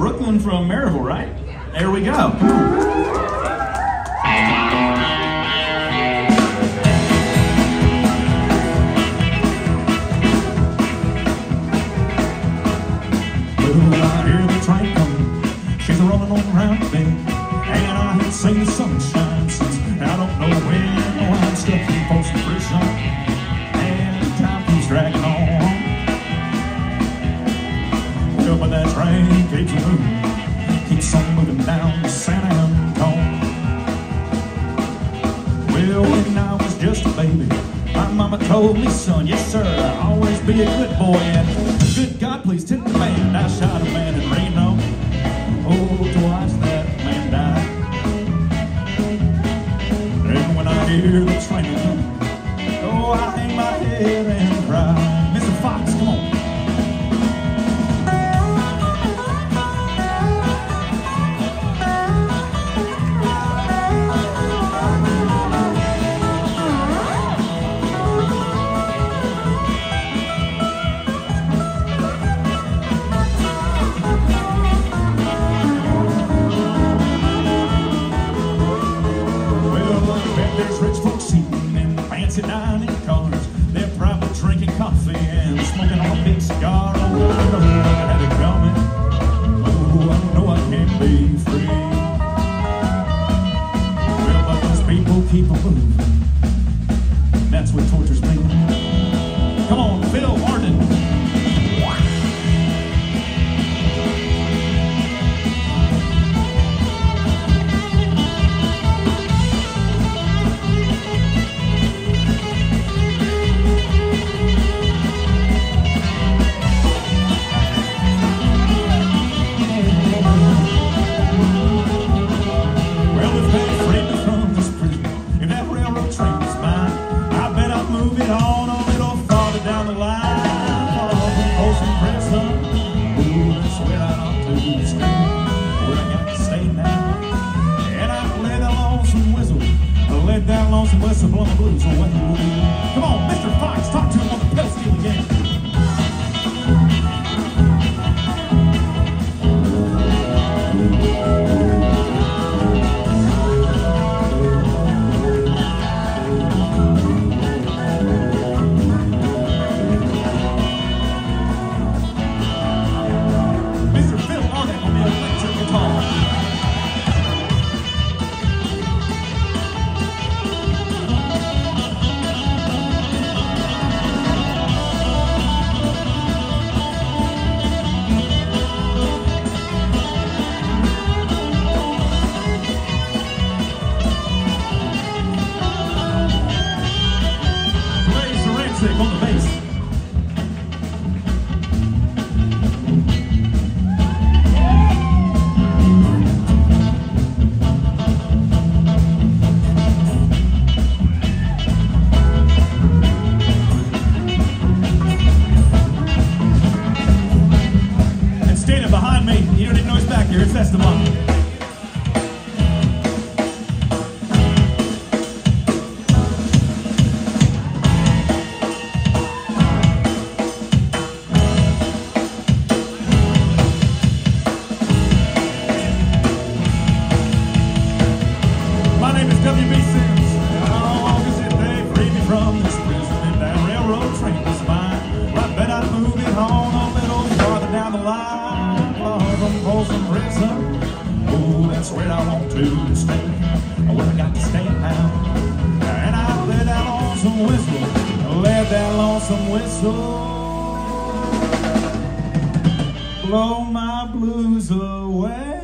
Brooklyn from Maryville, right? There we go. Come on. Well, I hear the train coming. She's rolling on around me, and I haven't seen the sunshine since I don't know when. Oh, I'm stuck in Folsom prison, and time keeps dragging on. Well, but that train keeps moving, keeps on moving down to San Antonio. Well, when I was just a baby, my mama told me, son, yes sir, always be a good boy, and good God, please tip the band. I shot a man in Reno, oh, twice that man died. And when I hear the train coming, oh, I hang my head and cry. Mr. Fox, come on. Fancy dining cars, they're probably drinking coffee and smoking on a big cigar. Oh, I know I had it coming. Oh, I know I can't be free. Well, but those people keep on moving. That's what tortures me. Come on, Phil Martin. That lonesome whistle blowing the blues away. Come on, Mr. Fox, talk to him on the pedal steel again. Mr. Phil Arnett on the electric guitar. On the bass. And standing behind me, you don't even know he's back here, it's Esteban. Folsom prison, oh, that's where I want to stay. Where I got to stay now. And I let that lonesome whistle, let that lonesome whistle blow my blues away.